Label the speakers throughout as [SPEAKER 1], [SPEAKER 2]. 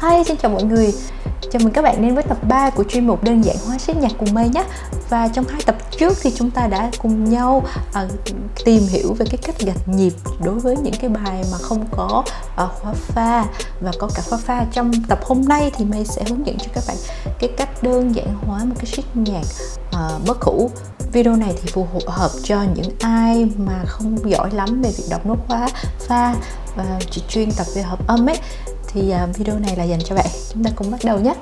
[SPEAKER 1] Hi, xin chào mọi người. Chào mừng các bạn đến với tập 3 của chuyên mục đơn giản hóa xét nhạc cùng Mây nhé. Và trong 2 tập trước thì chúng ta đã cùng nhau tìm hiểu về cái cách gạch nhịp đối với những cái bài mà không có khóa pha và có cả khóa pha. Trong tập hôm nay thì Mây sẽ hướng dẫn cho các bạn cái cách đơn giản hóa một cái xét nhạc bất khủ. Video này thì phù hợp cho những ai mà không giỏi lắm về việc đọc nốt khóa pha và chỉ chuyên tập về hợp âm ấy, thì video này là dành cho bạn. Chúng ta cùng bắt đầu nhé.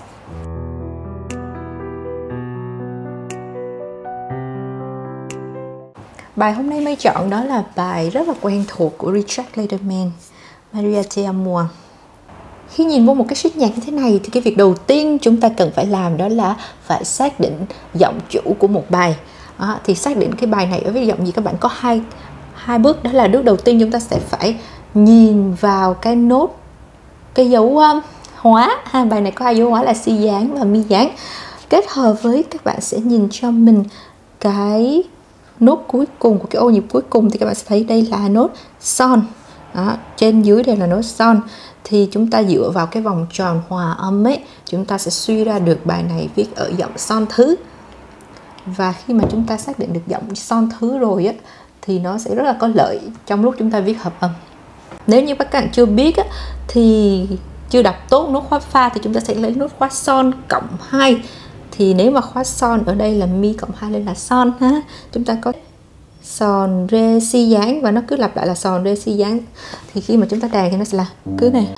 [SPEAKER 1] Bài hôm nay Mây chọn đó là bài rất là quen thuộc của Richard Clayderman, Maria Te Amo. Khi nhìn vô một cái sheet nhạc như thế này thì cái việc đầu tiên chúng ta cần phải làm đó là phải xác định giọng chủ của một bài. Thì xác định cái bài này ở với giọng gì, các bạn có hai bước. Đó là bước đầu tiên chúng ta sẽ phải nhìn vào cái nốt, cái dấu hóa. Bài này có hai dấu hóa là si dáng và mi dáng. Kết hợp với các bạn sẽ nhìn cho mình cái nốt cuối cùng của cái ô nhịp cuối cùng, thì các bạn sẽ thấy đây là nốt son. Trên dưới đây là nốt son. Thì chúng ta dựa vào cái vòng tròn hòa âm ấy, chúng ta sẽ suy ra được bài này viết ở giọng son thứ. Và khi mà chúng ta xác định được giọng son thứ rồi á, thì nó sẽ rất là có lợi trong lúc chúng ta viết hợp âm. Nếu như các bạn chưa biết á, thì chưa đọc tốt nốt khóa pha thì chúng ta sẽ lấy nốt khóa son cộng 2. Thì nếu mà khóa son ở đây là mi cộng 2 lên là son ha. Chúng ta có son rê si dáng và nó cứ lặp lại là son rê si dáng. Thì khi mà chúng ta đàn thì nó sẽ là cứ này.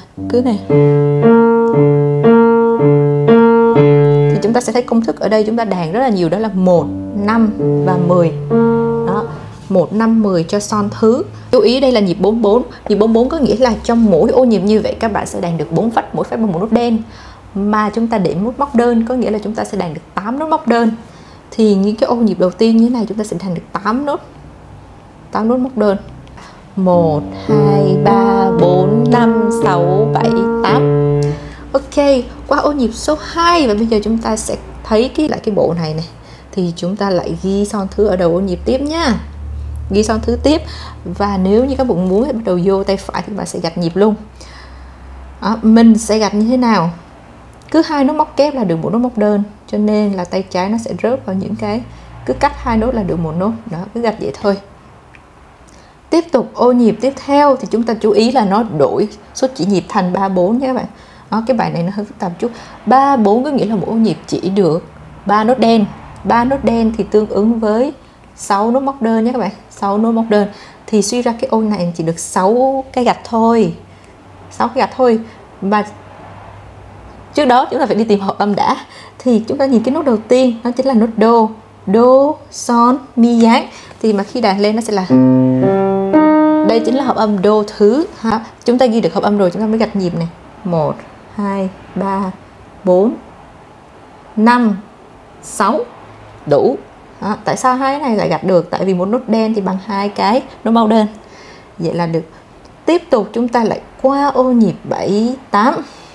[SPEAKER 1] Thì chúng ta sẽ thấy công thức ở đây chúng ta đàn rất là nhiều, đó là 1, 5 và 10. Đó, 1, 5, 10 cho son thứ. Chú ý đây là nhịp 44. Nhịp 44 có nghĩa là trong mỗi ô nhịp như vậy các bạn sẽ đàn được 4 phách, mỗi phách bằng một nốt đen. Mà chúng ta để nốt móc đơn có nghĩa là chúng ta sẽ đàn được 8 nốt móc đơn. Thì những cái ô nhịp đầu tiên như thế này chúng ta sẽ đàn được 8 nốt móc đơn. 1, 2, 3, 4, 5, 6, 7, 8. Ok, qua ô nhịp số 2 và bây giờ chúng ta sẽ thấy lại cái bộ này này. Thì chúng ta lại ghi son thứ ở đầu ô nhịp tiếp nhá. Ghi son thứ tiếp. Và nếu như các bạn muốn bắt đầu vô tay phải thì bạn sẽ gạch nhịp luôn. Mình sẽ gạch như thế nào? Cứ 2 nốt móc kép là được 1 nốt móc đơn, cho nên là tay trái nó sẽ rớt vào những cái, cứ cắt 2 nốt là được 1 nốt. Đó, cứ gạch vậy thôi. Tiếp tục ô nhịp tiếp theo thì chúng ta chú ý là nó đổi số chỉ nhịp thành 3 4 nhé các bạn. Cái bài này nó hơi phức tạp chút. 3 4 có nghĩa là một ô nhịp chỉ được 3 nốt đen. 3 nốt đen thì tương ứng với 6 nốt móc đơn nhé các bạn. 6 nốt móc đơn. Thì suy ra cái ô này chỉ được 6 cái gạch thôi. 6 cái gạch thôi. Mà trước đó chúng ta phải đi tìm hợp âm đã. Thì chúng ta nhìn cái nốt đầu tiên, nó chính là nốt đô. Đô, son, mi dáng. Thì mà khi đàn lên nó sẽ là, đây chính là hợp âm đô thứ. Chúng ta ghi được hợp âm rồi chúng ta mới gạch nhịp này. 1, 2, 3, 4, 5, 6. Đủ. Tại sao hai cái này lại gạch được? Tại vì một nốt đen thì bằng 2 cái nốt màu đơn. Vậy là được. Tiếp tục chúng ta lại qua ô nhịp 7, 8.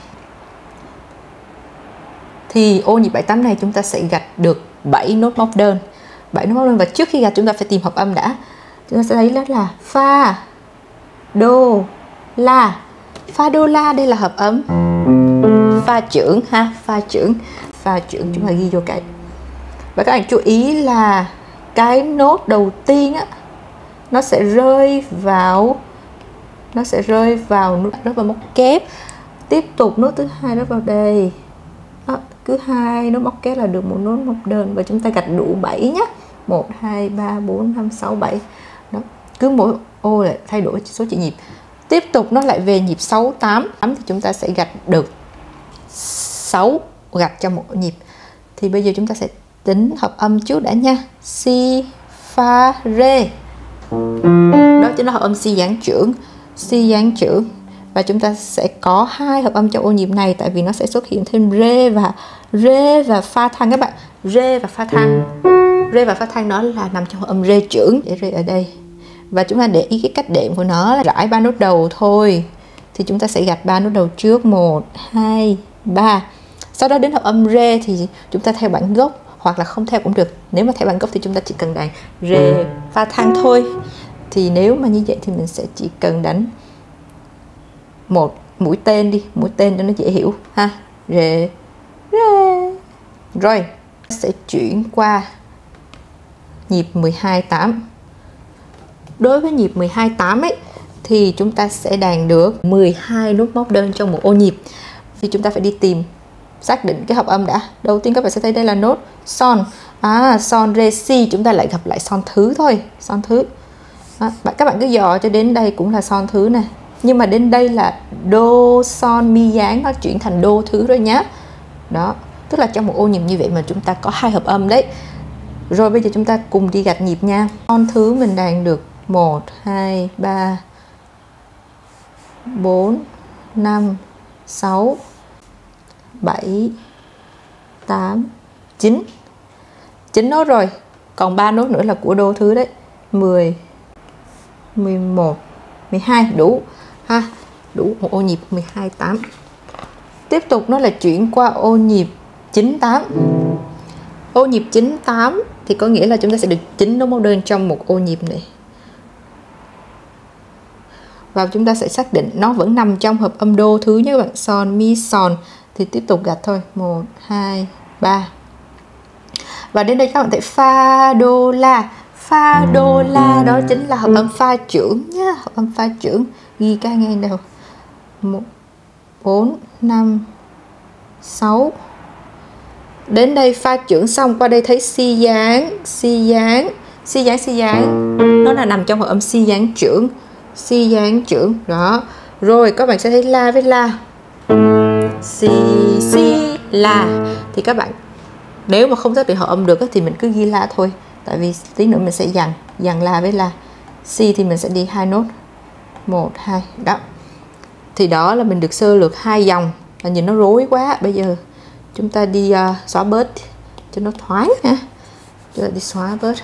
[SPEAKER 1] Thì ô nhịp 7, 8 này chúng ta sẽ gạch được 7 nốt móc đơn. 7 nốt móc đơn, và trước khi gạch chúng ta phải tìm hợp âm đã. Chúng ta sẽ thấy đó là pha, đô, la. Pha, đô, la đây là hợp âm pha chưởng ha, pha chưởng chúng ta ghi vô cái. Và các bạn chú ý là cái nốt đầu tiên á, nó sẽ rơi vào rớt vào móc kép. Tiếp tục nốt thứ hai rớt vào đây. Cứ 2 nốt móc kép là được 1 nốt móc đơn, và chúng ta gạch đủ 7 nhé. 1, 2, 3, 4, 5, 6, 7. Đó. Cứ mỗi ô lại thay đổi số chỉ nhịp. Tiếp tục nó lại về nhịp 6, 8 thì chúng ta sẽ gạch được 6 gạch cho một nhịp. Thì bây giờ chúng ta sẽ tính hợp âm trước đã nha. Si, fa, rê. Đó chính là hợp âm si dáng chưởng. Và chúng ta sẽ có 2 hợp âm trong ô nhịp này, tại vì nó sẽ xuất hiện thêm rê và pha thăng các bạn. Rê và pha thăng nó là nằm trong hợp âm rê chưởng. Để rê ở đây. Và chúng ta để ý cái cách đệm của nó là rải 3 nốt đầu thôi. Thì chúng ta sẽ gạch 3 nốt đầu trước. 1, 2, 3. Sau đó đến hợp âm rê thì chúng ta theo bản gốc, hoặc là không theo cũng được. Nếu mà theo bản gốc thì chúng ta chỉ cần đàn rê pha thăng thôi. Thì nếu mà như vậy thì mình sẽ chỉ cần đánh 1, mũi tên đi, mũi tên cho nó dễ hiểu ha. Rê, rê. Rồi sẽ chuyển qua nhịp 12/8. Đối với nhịp 12/8 ấy thì chúng ta sẽ đàn được 12 nốt móc đơn trong một ô nhịp. Thì chúng ta phải đi tìm xác định cái hợp âm đã. Đầu tiên các bạn sẽ thấy đây là nốt son. Son, rê, si, chúng ta lại gặp lại son thứ thôi, son thứ. Các bạn cứ dò cho đến đây cũng là son thứ nè. Nhưng mà đến đây là đô, son, mi dáng, nó chuyển thành đô thứ rồi nhá. Đó, tức là trong một ô nhịp như vậy mà chúng ta có 2 hợp âm đấy. Rồi bây giờ chúng ta cùng đi gạch nhịp nha. Son thứ mình đàn được 1, 2, 3, 4, 5, 6, 7, 8, 9. 9 nốt rồi. Còn 3 nốt nữa là của đô thứ đấy. 10, 11, 12 đủ ha. Đủ một ô nhịp 12/8. Tiếp tục nó là chuyển qua ô nhịp 9/8. Ô nhịp 9/8 thì có nghĩa là chúng ta sẽ được 9 nốt móc đơn trong một ô nhịp này. Và chúng ta sẽ xác định nó vẫn nằm trong hợp âm đô thứ nhé các bạn. Son, mi, son. Thì tiếp tục gạch thôi. 1, 2, 3. Và đến đây các bạn thấy fa, đô, la. Fa, đô, la đó chính là hợp âm pha trưởng nhá. Hợp âm pha trưởng. Ghi cái ngang đầu. 1, 4, 5, 6. Đến đây pha trưởng xong, qua đây thấy si dáng, si dáng, si dáng, si dáng. Nó là nằm trong hợp âm si dáng trưởng. Si dáng trưởng. Đó. Rồi các bạn sẽ thấy la với la. Si, si, la. Thì các bạn nếu mà không xác định hợp âm được thì mình cứ ghi la thôi. Tại vì tí nữa mình sẽ dàn la với la. Si thì mình sẽ đi 2 nốt. 1, 2. Đó. Thì đó là mình được sơ lược 2 dòng. Và nhìn nó rối quá. Bây giờ chúng ta đi xóa bớt cho nó thoáng ha. Chúng ta đi xóa bớt.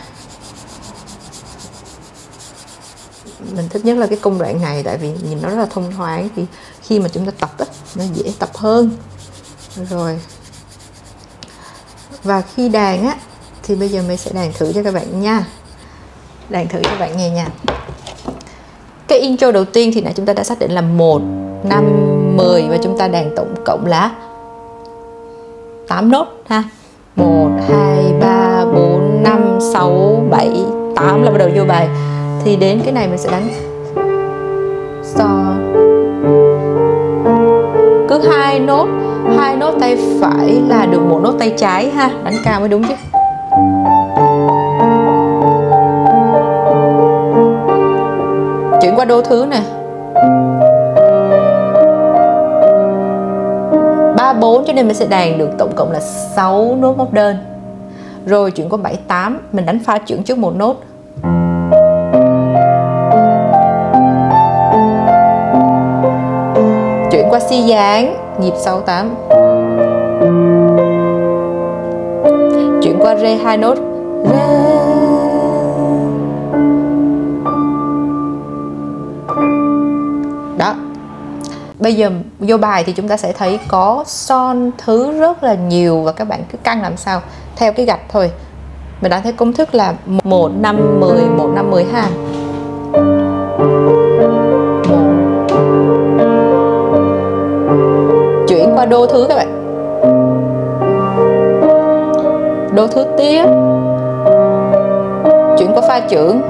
[SPEAKER 1] Mình thích nhất là cái công đoạn này, tại vì nhìn nó rất là thông thoáng. Thì khi mà chúng ta tập á, nó dễ tập hơn. Rồi. Và khi đàn á thì bây giờ mình sẽ đàn thử cho các bạn nha. Đàn thử cho các bạn nghe nha. Cái intro đầu tiên thì nãy chúng ta đã xác định là 1, 5, 10 và chúng ta đàn tổng cộng là 8 nốt ha. 1, 2, 3, 4, 5, 6, 7, 8 là bắt đầu vô bài. Thì đến cái này mình sẽ đánh son. Cứ 2 nốt tay phải là được 1 nốt tay trái ha, đánh cao mới đúng chứ. Chuyển qua đô thứ nè. 3, 4 cho nên mình sẽ đàn được tổng cộng là 6 nốt móc đơn. Rồi chuyển qua 7, 8, mình đánh pha trưởng trước 1 nốt. Chuyển qua si dáng, nhịp 6, 8. Chuyển qua rê 2 nốt. Rê. Đó. Bây giờ vô bài thì chúng ta sẽ thấy có son thứ rất là nhiều và các bạn cứ căn làm sao theo cái gạch thôi. Mình đã thấy công thức là 1, 5, 10, 1, 5, 10 ha. 1. Chuyển qua đô thứ các bạn. Đô thứ tiếp. Chuyển qua pha trưởng.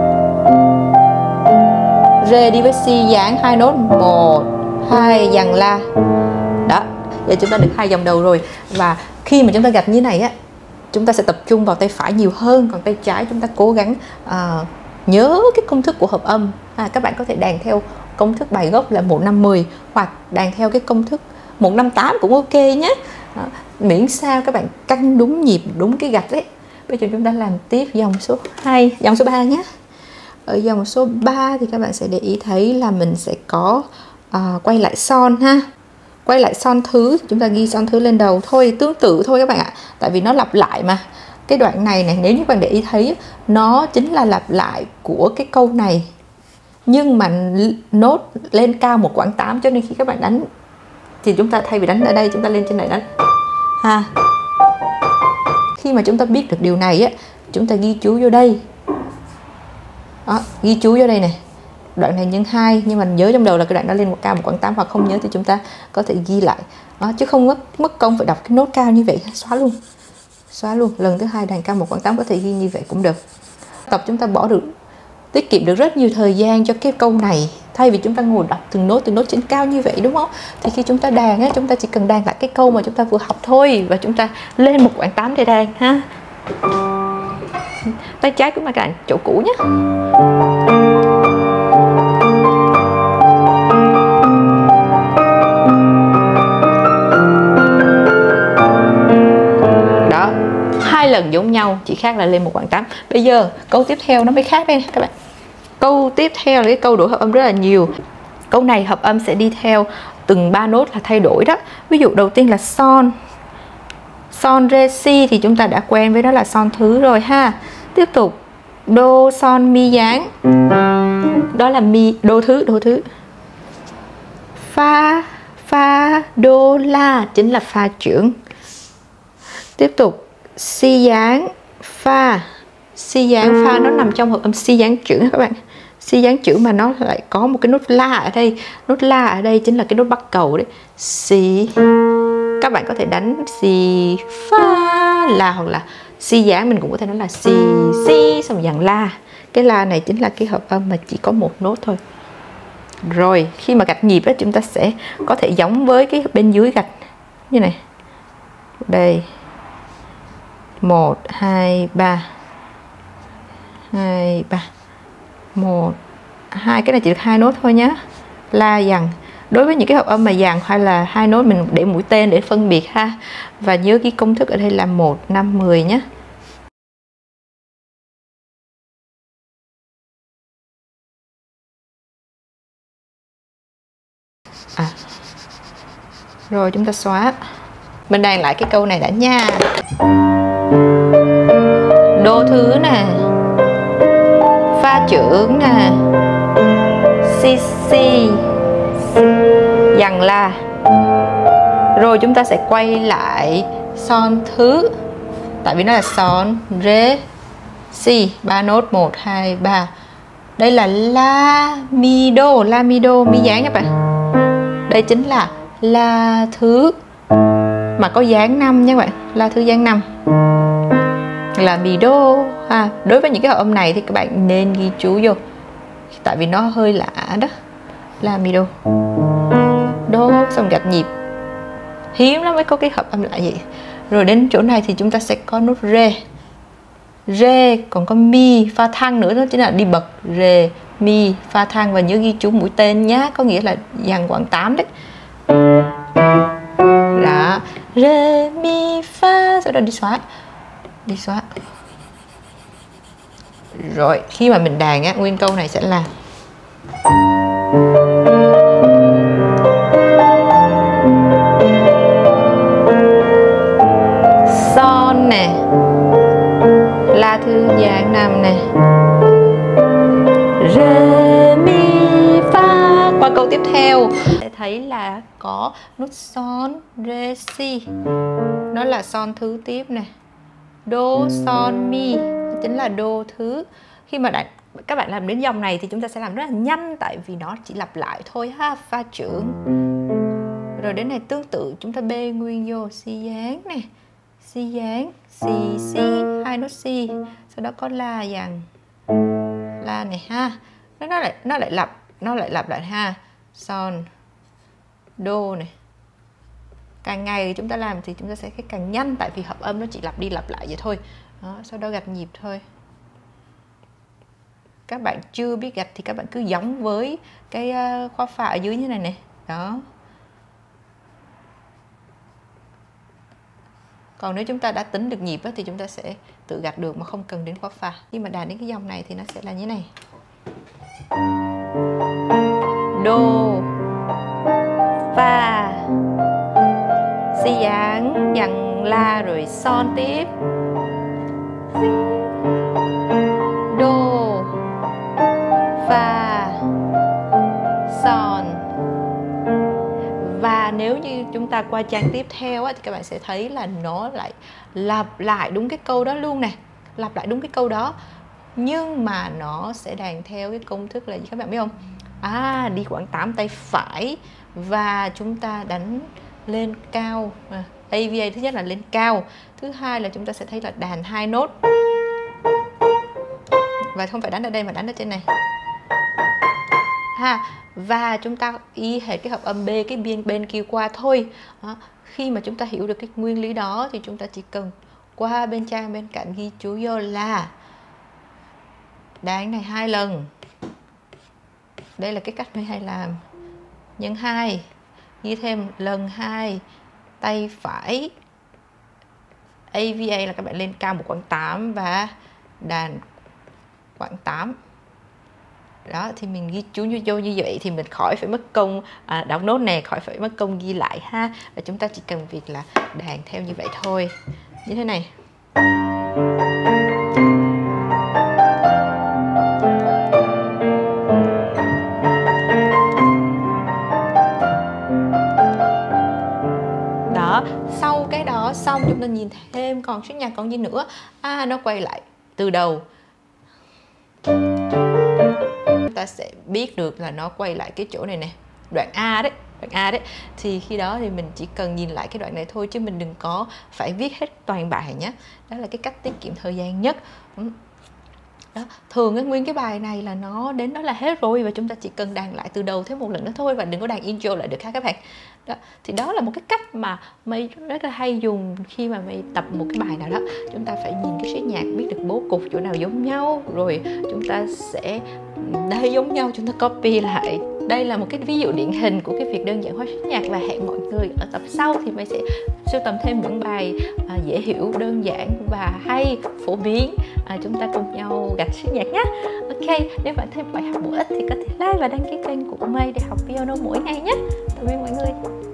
[SPEAKER 1] Rê đi với si dáng 2 nốt. 1, 2 dàn la. Đó, giờ chúng ta được 2 dòng đầu rồi. Và khi mà chúng ta gạch như này á, chúng ta sẽ tập trung vào tay phải nhiều hơn, còn tay trái chúng ta cố gắng nhớ cái công thức của hợp âm. Các bạn có thể đàn theo công thức bài gốc là 1, 5, 10 hoặc đàn theo cái công thức 1, 5, 8 cũng ok nhé. Miễn sao các bạn căn đúng nhịp, đúng cái gạch đấy. Bây giờ chúng ta làm tiếp dòng số 2, dòng số 3 nhé. Ở dòng số 3 thì các bạn sẽ để ý thấy là mình sẽ có quay lại son ha. Quay lại son thứ, chúng ta ghi son thứ lên đầu thôi, tương tự thôi các bạn ạ. Tại vì nó lặp lại mà. Cái đoạn này này, nếu như các bạn để ý thấy, nó chính là lặp lại của cái câu này. Nhưng mà nốt lên cao một quãng 8, cho nên khi các bạn đánh thì chúng ta thay vì đánh ở đây, chúng ta lên trên này đánh ha. Khi mà chúng ta biết được điều này á, chúng ta ghi chú vô đây. Đó, ghi chú vô đây này. đoạn này nhân 2, nhưng mà nhớ trong đầu là cái đoạn đó lên một cao một quãng 8, hoặc không nhớ thì chúng ta có thể ghi lại đó, chứ không mất công phải đọc cái nốt cao như vậy. Xóa luôn. Lần thứ 2 đàn cao một quãng 8 có thể ghi như vậy cũng được. Tập chúng ta tiết kiệm được rất nhiều thời gian cho cái câu này, thay vì chúng ta ngồi đọc từng nốt trên cao như vậy, đúng không? Thì khi chúng ta đàn á, chúng ta chỉ cần đàn lại cái câu mà chúng ta vừa học thôi, và chúng ta lên một quãng 8 để đàn ha. Tay trái của các bạn chỗ cũ nhé. Đó, 2 lần giống nhau, chỉ khác là lên một quãng 8. Bây giờ câu tiếp theo nó mới khác đây các bạn. Câu tiếp theo là cái câu đổi hợp âm rất là nhiều. Câu này hợp âm sẽ đi theo từng 3 nốt là thay đổi đó. Ví dụ đầu tiên là son re si thì chúng ta đã quen với đó là son thứ rồi ha. Tiếp tục đô son mi dáng, đó là mi đô thứ. Fa đô la chính là pha trưởng. Tiếp tục si dáng fa nó nằm trong hợp âm si dáng chữ các bạn. Si dáng chữ mà nó lại có một cái nốt la ở đây. Nốt la ở đây chính là cái nốt bắt cầu đấy. Si. Các bạn có thể đánh si fa la, hoặc là si dáng mình cũng có thể nói là si xong dàn la. Cái la này chính là cái hợp âm mà chỉ có một nốt thôi. Rồi khi mà gạch nhịp á, chúng ta sẽ có thể giống với cái bên dưới gạch như này. Đây 1 2 3 2 3 1 2, cái này chỉ được 2 nốt thôi nhé. La dằn. Đối với những cái hợp âm mà dàn hay là 2 nốt mình để mũi tên để phân biệt ha. Và nhớ cái công thức ở đây là 1 5 10 nhé. Rồi chúng ta xóa. Mình đàn lại cái câu này đã nha. Đô thứ nè, pha trưởng nè, si dằn la. Rồi chúng ta sẽ quay lại son thứ, tại vì nó là son re si, 3 nốt 1 2 3. Đây là la mi đô mi dáng các bạn. Đây chính là la thứ mà có dáng 5 nha các bạn. La thứ dáng 5 là mi đô ha. Đối với những cái hợp âm này thì các bạn nên ghi chú vô, tại vì nó hơi lạ đó. La mi đô xong gạch nhịp, hiếm lắm mới có cái hợp âm lạ vậy. Rồi đến chỗ này thì chúng ta sẽ có nốt re, còn có mi pha thăng nữa, đó chính là đi bậc re mi pha thăng. Và nhớ ghi chú mũi tên nhá, có nghĩa là dàn quãng 8 đấy. Đó, re mi fa, sau đó đi xóa. Rồi khi mà mình đàn á, nguyên câu này sẽ là son nè, la thư dáng 5 nè, re mi fa. Qua câu tiếp theo sẽ thấy là có nốt son re si, nó là son thứ tiếp nè. Đô son mi chính là đô thứ. Khi mà các bạn làm đến dòng này thì chúng ta sẽ làm rất là nhanh, tại vì nó chỉ lặp lại thôi ha, pha trưởng. Rồi đến này tương tự chúng ta bê nguyên vô si dáng nè, si dáng, si 2 nốt si, sau đó có la dàn la này ha. Nó lại lặp lại ha. Son đô này. Càng ngày chúng ta làm thì chúng ta sẽ càng nhanh, tại vì hợp âm nó chỉ lặp đi lặp lại vậy thôi. Đó, sau đó gạch nhịp thôi. Các bạn chưa biết gạch thì các bạn cứ giống với cái khóa pha ở dưới như này nè. Đó. Còn nếu chúng ta đã tính được nhịp thì chúng ta sẽ tự gạch được mà không cần đến khóa pha. Khi mà đàn đến cái dòng này thì nó sẽ là như này. Đô, fa, si dáng, dàn la, rồi son tiếp. Đô, fa, son. Và nếu như chúng ta qua trang tiếp theo thì các bạn sẽ thấy là nó lại lặp lại đúng cái câu đó luôn nè. Lặp lại đúng cái câu đó. nhưng mà nó sẽ đàn theo cái công thức là gì các bạn biết không? Đi quãng 8 tay phải và chúng ta đánh lên cao. AVA thứ nhất là lên cao, thứ hai là chúng ta sẽ thấy là đàn 2 nốt, và không phải đánh ở đây mà đánh ở trên này và chúng ta y hệt cái hợp âm B cái bên kia qua thôi. Khi mà chúng ta hiểu được cái nguyên lý đó thì chúng ta chỉ cần qua bên trang bên cạnh ghi chú vô là đàn này 2 lần. Đây là cái cách mình hay làm. Nhân 2, ghi thêm lần 2 tay phải. AVA là các bạn lên cao một quãng 8 và đàn quãng 8. Đó, thì mình ghi chú vô như vậy thì mình khỏi phải mất công đọc nốt nè, khỏi phải mất công ghi lại ha. Và chúng ta chỉ cần việc là đàn theo như vậy thôi. Như thế này. Đó, sau cái đó xong chúng ta nhìn thêm còn số nhạc còn gì nữa. Nó quay lại từ đầu. Chúng ta sẽ biết được là nó quay lại cái chỗ này nè, đoạn A đấy. Thì khi đó thì mình chỉ cần nhìn lại cái đoạn này thôi, chứ mình đừng có phải viết hết toàn bài nhé. Đó là cái cách tiết kiệm thời gian nhất. Đó, thường cái nguyên cái bài này là nó đến đó là hết rồi, và chúng ta chỉ cần đàn lại từ đầu thêm một lần nữa thôi, và đừng có đàn intro lại được ha các bạn. Đó, thì đó là một cái cách mà Mây rất là hay dùng khi mà Mây tập một cái bài nào đó. Chúng ta phải nhìn cái set nhạc, biết được bố cục chỗ nào giống nhau, rồi chúng ta sẽ đây giống nhau, chúng ta copy lại. Đây là một cái ví dụ điển hình của cái việc đơn giản hóa set nhạc, và hẹn mọi người ở tập sau thì Mây sẽ sưu tầm thêm những bài dễ hiểu, đơn giản và hay, phổ biến. Chúng ta cùng nhau gạch set nhạc nhé. Ok, nếu bạn thấy bài học bổ ích thì có thể like và đăng ký kênh của Mây để học piano mỗi ngày nhé. Tạm biệt mọi người.